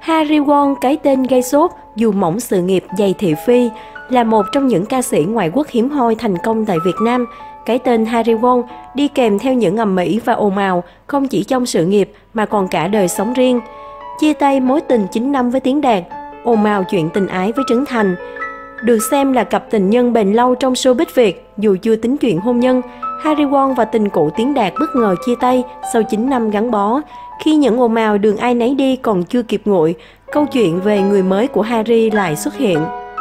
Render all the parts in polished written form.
Harry Won, cái tên gây sốt dù mỏng sự nghiệp dày thị phi, là một trong những ca sĩ ngoại quốc hiếm hoi thành công tại Việt Nam. Cái tên Harry Won đi kèm theo những ầm ĩ và ồn ào không chỉ trong sự nghiệp mà còn cả đời sống riêng. Chia tay mối tình 9 năm với Tiến Đạt, ồn ào chuyện tình ái với Trấn Thành. Được xem là cặp tình nhân bền lâu trong showbiz Việt, dù chưa tính chuyện hôn nhân, Harry Won và tình cũ Tiến Đạt bất ngờ chia tay sau 9 năm gắn bó. Khi những ồn ào đường ai nấy đi còn chưa kịp nguội, câu chuyện về người mới của Harry lại xuất hiện.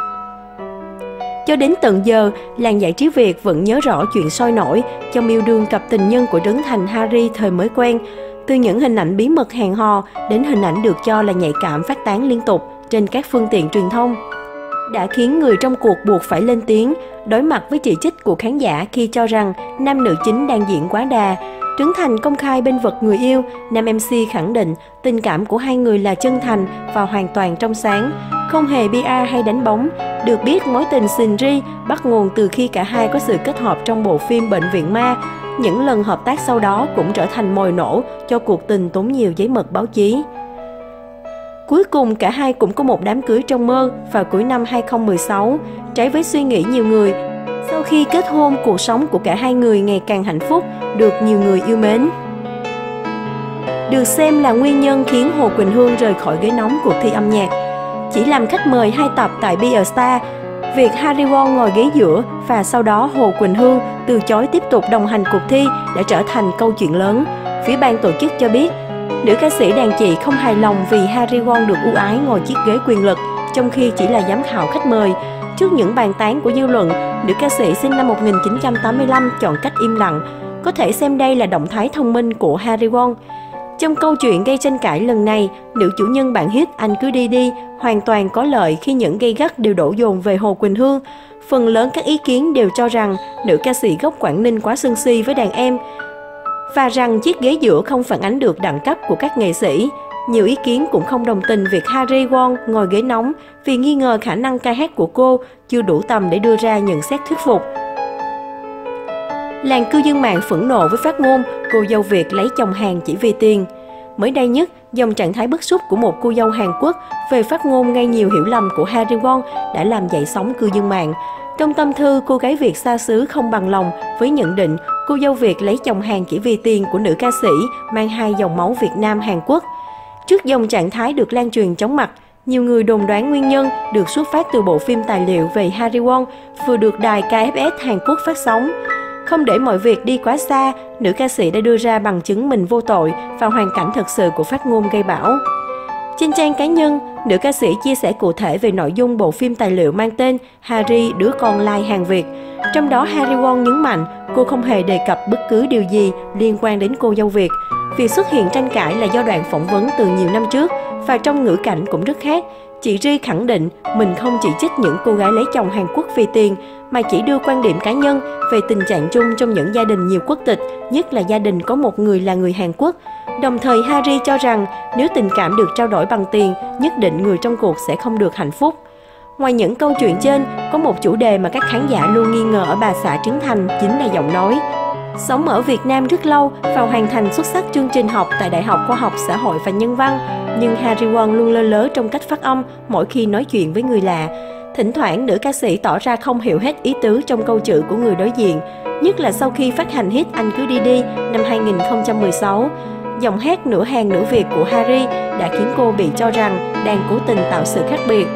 Cho đến tận giờ, làng giải trí Việt vẫn nhớ rõ chuyện sôi nổi trong yêu đương cặp tình nhân của Trấn Thành Harry thời mới quen. Từ những hình ảnh bí mật hẹn hò đến hình ảnh được cho là nhạy cảm phát tán liên tục trên các phương tiện truyền thông, đã khiến người trong cuộc buộc phải lên tiếng, đối mặt với chỉ trích của khán giả khi cho rằng nam nữ chính đang diễn quá đà. Trấn Thành công khai bênh vực người yêu, nam MC khẳng định tình cảm của hai người là chân thành và hoàn toàn trong sáng, không hề PR hay đánh bóng. Được biết, mối tình xình ri bắt nguồn từ khi cả hai có sự kết hợp trong bộ phim Bệnh viện ma. Những lần hợp tác sau đó cũng trở thành mồi nổ cho cuộc tình tốn nhiều giấy mực báo chí. Cuối cùng, cả hai cũng có một đám cưới trong mơ vào cuối năm 2016. Trái với suy nghĩ nhiều người, sau khi kết hôn, cuộc sống của cả hai người ngày càng hạnh phúc, được nhiều người yêu mến. Được xem là nguyên nhân khiến Hồ Quỳnh Hương rời khỏi ghế nóng cuộc thi âm nhạc. Chỉ làm khách mời 2 tập tại Be A Star, việc Harry Won ngồi ghế giữa và sau đó Hồ Quỳnh Hương từ chối tiếp tục đồng hành cuộc thi đã trở thành câu chuyện lớn. Phía ban tổ chức cho biết, nữ ca sĩ đàn chị không hài lòng vì Harry Won được ưu ái ngồi chiếc ghế quyền lực, trong khi chỉ là giám khảo khách mời. Trước những bàn tán của dư luận, nữ ca sĩ sinh năm 1985 chọn cách im lặng. Có thể xem đây là động thái thông minh của Harry Won. Trong câu chuyện gây tranh cãi lần này, nữ chủ nhân bản hit Anh Cứ Đi Đi hoàn toàn có lợi khi những gay gắt đều đổ dồn về Hồ Quỳnh Hương. Phần lớn các ý kiến đều cho rằng nữ ca sĩ gốc Quảng Ninh quá sân si với đàn em và rằng chiếc ghế giữa không phản ánh được đẳng cấp của các nghệ sĩ. Nhiều ý kiến cũng không đồng tình việc Harry Won ngồi ghế nóng vì nghi ngờ khả năng ca hát của cô chưa đủ tầm để đưa ra nhận xét thuyết phục. Làng cư dân mạng phẫn nộ với phát ngôn cô dâu Việt lấy chồng Hàn chỉ vì tiền. Mới đây nhất, dòng trạng thái bức xúc của một cô dâu Hàn Quốc về phát ngôn gây nhiều hiểu lầm của Harry Won đã làm dậy sóng cư dân mạng. Trong tâm thư, cô gái Việt xa xứ không bằng lòng với nhận định cô dâu Việt lấy chồng Hàn chỉ vì tiền của nữ ca sĩ mang hai dòng máu Việt Nam Hàn Quốc. Trước dòng trạng thái được lan truyền chóng mặt, nhiều người đồn đoán nguyên nhân được xuất phát từ bộ phim tài liệu về Harry Won vừa được đài KFS Hàn Quốc phát sóng. Không để mọi việc đi quá xa, nữ ca sĩ đã đưa ra bằng chứng mình vô tội và hoàn cảnh thật sự của phát ngôn gây bão. Trên trang cá nhân, nữ ca sĩ chia sẻ cụ thể về nội dung bộ phim tài liệu mang tên Harry, đứa con lai hàng Việt. Trong đó, Harry Won nhấn mạnh cô không hề đề cập bất cứ điều gì liên quan đến cô dâu Việt. Việc xuất hiện tranh cãi là do đoạn phỏng vấn từ nhiều năm trước và trong ngữ cảnh cũng rất khác. Chị Ri khẳng định mình không chỉ trích những cô gái lấy chồng Hàn Quốc vì tiền, mà chỉ đưa quan điểm cá nhân về tình trạng chung trong những gia đình nhiều quốc tịch, nhất là gia đình có một người là người Hàn Quốc. Đồng thời, Harry cho rằng nếu tình cảm được trao đổi bằng tiền, nhất định người trong cuộc sẽ không được hạnh phúc. Ngoài những câu chuyện trên, có một chủ đề mà các khán giả luôn nghi ngờ ở bà xã Trấn Thành chính là giọng nói. Sống ở Việt Nam rất lâu và hoàn thành xuất sắc chương trình học tại Đại học Khoa học Xã hội và Nhân văn, nhưng Harry Won luôn lơ lớ trong cách phát âm mỗi khi nói chuyện với người lạ. Thỉnh thoảng, nữ ca sĩ tỏ ra không hiểu hết ý tứ trong câu chữ của người đối diện, nhất là sau khi phát hành hit Anh Cứ Đi Đi năm 2016. Giọng hát nửa Hàn nửa Việt của Harry đã khiến cô bị cho rằng đang cố tình tạo sự khác biệt.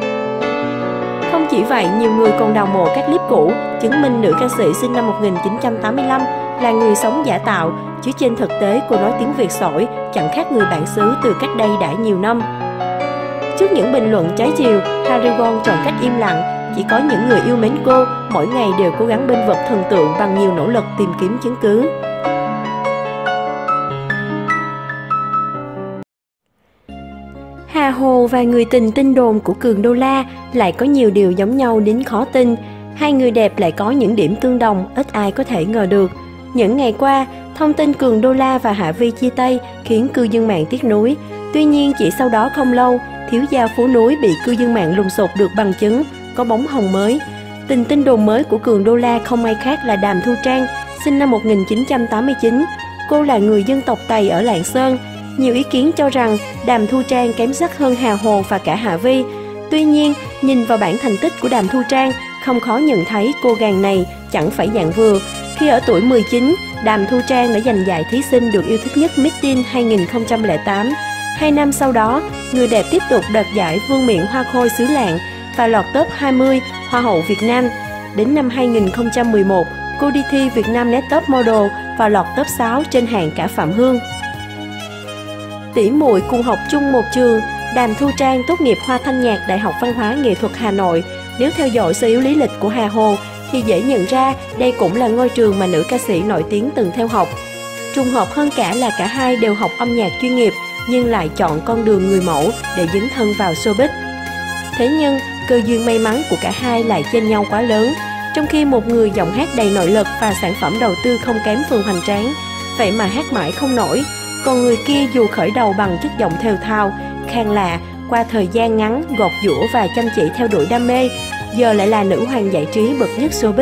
Không chỉ vậy, nhiều người còn đào mộ các clip cũ, chứng minh nữ ca sĩ sinh năm 1985 là người sống giả tạo, chứ trên thực tế cô nói tiếng Việt sỏi, chẳng khác người bản xứ từ cách đây đã nhiều năm. Trước những bình luận trái chiều, Harry Won chọn cách im lặng. Chỉ có những người yêu mến cô, mỗi ngày đều cố gắng bênh vực thần tượng bằng nhiều nỗ lực tìm kiếm chứng cứ. Hà Hồ và người tình tin đồn của Cường Đô La lại có nhiều điều giống nhau đến khó tin. Hai người đẹp lại có những điểm tương đồng, ít ai có thể ngờ được. Những ngày qua, thông tin Cường Đô La và Hạ Vi chia tay khiến cư dân mạng tiếc nuối. Tuy nhiên, chỉ sau đó không lâu, thiếu gia phố núi bị cư dân mạng lùng sục được bằng chứng có bóng hồng mới. Tình tin đồn mới của Cường Đô La không ai khác là Đàm Thu Trang, sinh năm 1989. Cô là người dân tộc Tày ở Lạng Sơn. Nhiều ý kiến cho rằng Đàm Thu Trang kém sắc hơn Hà Hồ và cả Hạ Vi. Tuy nhiên, nhìn vào bảng thành tích của Đàm Thu Trang, không khó nhận thấy cô nàng này chẳng phải dạng vừa. Khi ở tuổi 19, Đàm Thu Trang đã giành giải thí sinh được yêu thích nhất Miss Teen 2008. 2 năm sau đó, người đẹp tiếp tục đoạt giải Vương miện Hoa Khôi xứ Lạng và lọt top 20 Hoa hậu Việt Nam. Đến năm 2011, cô đi thi Việt Nam Next Top Model và lọt top 6 trên hạng cả Phạm Hương. Tỉ muội cùng học chung một trường, Đàm Thu Trang tốt nghiệp khoa thanh nhạc Đại học Văn hóa Nghệ thuật Hà Nội. Nếu theo dõi sơ yếu lý lịch của Hà Hồ thì dễ nhận ra đây cũng là ngôi trường mà nữ ca sĩ nổi tiếng từng theo học. Trùng hợp hơn cả là cả hai đều học âm nhạc chuyên nghiệp nhưng lại chọn con đường người mẫu để dấn thân vào showbiz. Thế nhưng, cơ duyên may mắn của cả hai lại chênh nhau quá lớn. Trong khi một người giọng hát đầy nội lực và sản phẩm đầu tư không kém Phương Hoành Tráng, vậy mà hát mãi không nổi. Còn người kia dù khởi đầu bằng chất giọng thều thào, khang lạ, qua thời gian ngắn gọt giũa và chăm chỉ theo đuổi đam mê, giờ lại là nữ hoàng giải trí bậc nhất showbiz.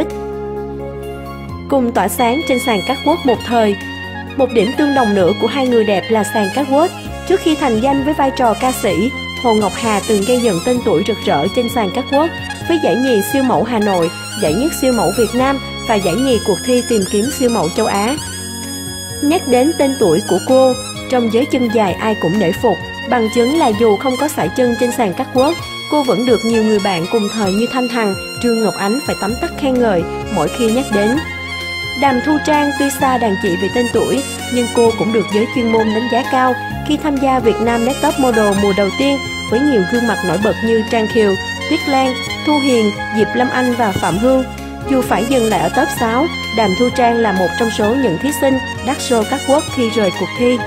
Cùng tỏa sáng trên sàn catwalk một thời, một điểm tương đồng nữa của hai người đẹp là sàn catwalk. Trước khi thành danh với vai trò ca sĩ, Hồ Ngọc Hà từng gây dựng tên tuổi rực rỡ trên sàn catwalk với giải nhì siêu mẫu Hà Nội, giải nhất siêu mẫu Việt Nam và giải nhì cuộc thi tìm kiếm siêu mẫu châu Á. Nhắc đến tên tuổi của cô, trong giới chân dài ai cũng nể phục, bằng chứng là dù không có sải chân trên sàn catwalk, cô vẫn được nhiều người bạn cùng thời như Thanh Hằng, Trương Ngọc Ánh phải tấm tắc khen ngợi mỗi khi nhắc đến. Đàm Thu Trang tuy xa đàn chị về tên tuổi, nhưng cô cũng được giới chuyên môn đánh giá cao khi tham gia Việt Nam Next Top Model mùa đầu tiên với nhiều gương mặt nổi bật như Trang Kiều, Tuyết Lan, Thu Hiền, Diệp Lâm Anh và Phạm Hương. Dù phải dừng lại ở top 6, Đàm Thu Trang là một trong số những thí sinh đắt show catwalk khi rời cuộc thi.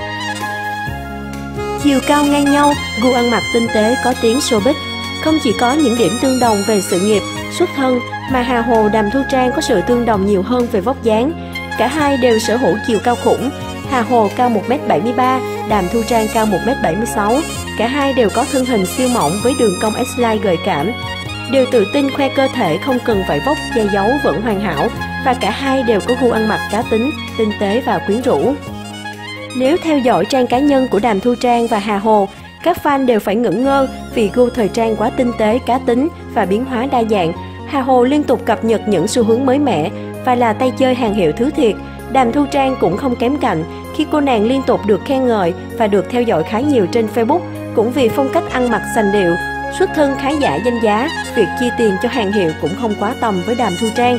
Chiều cao ngang nhau, gu ăn mặc tinh tế có tiếng showbiz. Không chỉ có những điểm tương đồng về sự nghiệp, xuất thân, mà Hà Hồ Đàm Thu Trang có sự tương đồng nhiều hơn về vóc dáng. Cả hai đều sở hữu chiều cao khủng. Hà Hồ cao 1m73, Đàm Thu Trang cao 1m76. Cả hai đều có thân hình siêu mỏng với đường cong S-line gợi cảm. Đều tự tin khoe cơ thể không cần vải vóc che giấu vẫn hoàn hảo, và cả hai đều có gu ăn mặc cá tính, tinh tế và quyến rũ. Nếu theo dõi trang cá nhân của Đàm Thu Trang và Hà Hồ, các fan đều phải ngẩn ngơ vì gu thời trang quá tinh tế, cá tính và biến hóa đa dạng. Hà Hồ liên tục cập nhật những xu hướng mới mẻ và là tay chơi hàng hiệu thứ thiệt. Đàm Thu Trang cũng không kém cạnh khi cô nàng liên tục được khen ngợi và được theo dõi khá nhiều trên Facebook, cũng vì phong cách ăn mặc sành điệu. Xuất thân khá giả danh giá, việc chi tiền cho hàng hiệu cũng không quá tầm với Đàm Thu Trang.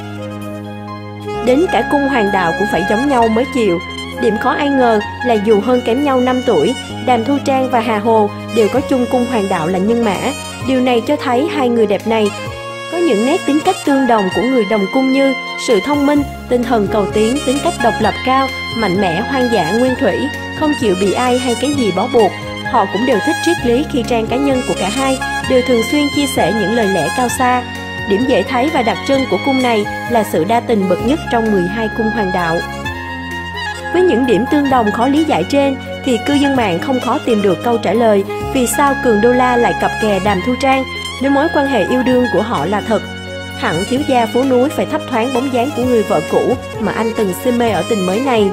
Đến cả cung hoàng đạo cũng phải giống nhau mới chịu. Điểm khó ai ngờ là dù hơn kém nhau 5 tuổi, Đàm Thu Trang và Hà Hồ đều có chung cung hoàng đạo là nhân mã. Điều này cho thấy hai người đẹp này có những nét tính cách tương đồng của người đồng cung như sự thông minh, tinh thần cầu tiến, tính cách độc lập cao, mạnh mẽ, hoang dã, nguyên thủy, không chịu bị ai hay cái gì bó buộc. Họ cũng đều thích triết lý khi trang cá nhân của cả hai đều thường xuyên chia sẻ những lời lẽ cao xa. Điểm dễ thấy và đặc trưng của cung này là sự đa tình bậc nhất trong 12 cung hoàng đạo. Với những điểm tương đồng khó lý giải trên thì cư dân mạng không khó tìm được câu trả lời vì sao Cường Đô La lại cặp kè Đàm Thu Trang nếu mối quan hệ yêu đương của họ là thật. Hẳn thiếu gia phố núi phải thấp thoáng bóng dáng của người vợ cũ mà anh từng si mê ở tình mới này.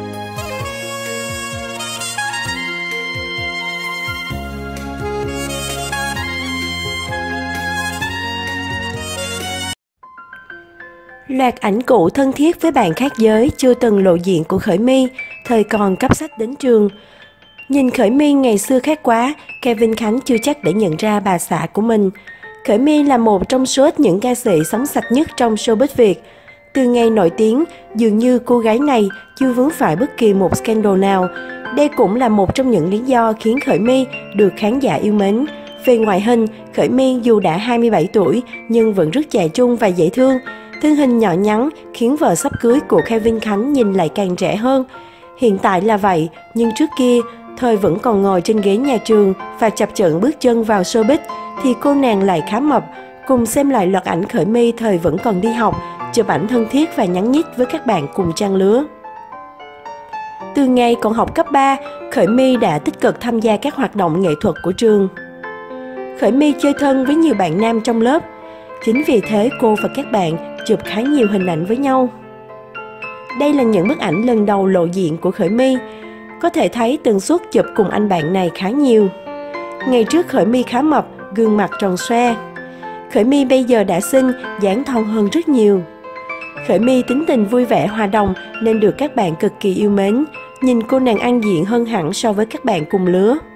Loạt ảnh cũ thân thiết với bạn khác giới chưa từng lộ diện của Khởi My, thời còn cấp sách đến trường. Nhìn Khởi My ngày xưa khác quá, Kevin Khánh chưa chắc đã nhận ra bà xã của mình. Khởi My là một trong số ít những ca sĩ sống sạch nhất trong showbiz Việt. Từ ngày nổi tiếng, dường như cô gái này chưa vướng phải bất kỳ một scandal nào. Đây cũng là một trong những lý do khiến Khởi My được khán giả yêu mến. Về ngoại hình, Khởi My dù đã 27 tuổi nhưng vẫn rất trẻ trung và dễ thương. Thân hình nhỏ nhắn khiến vợ sắp cưới của Kevin Khánh nhìn lại càng trẻ hơn. Hiện tại là vậy, nhưng trước kia, thời vẫn còn ngồi trên ghế nhà trường và chập chững bước chân vào showbiz, thì cô nàng lại khá mập. Cùng xem lại loạt ảnh Khởi My thời vẫn còn đi học, chụp ảnh thân thiết và nhắn nhít với các bạn cùng trang lứa. Từ ngày còn học cấp 3, Khởi My đã tích cực tham gia các hoạt động nghệ thuật của trường. Khởi My chơi thân với nhiều bạn nam trong lớp. Chính vì thế cô và các bạn chụp khá nhiều hình ảnh với nhau. Đây là những bức ảnh lần đầu lộ diện của Khởi My. Có thể thấy tần suất chụp cùng anh bạn này khá nhiều. Ngày trước Khởi My khá mập, gương mặt tròn xoe. Khởi My bây giờ đã xinh, dáng thon hơn rất nhiều. Khởi My tính tình vui vẻ hòa đồng nên được các bạn cực kỳ yêu mến. Nhìn cô nàng ăn diện hơn hẳn so với các bạn cùng lứa.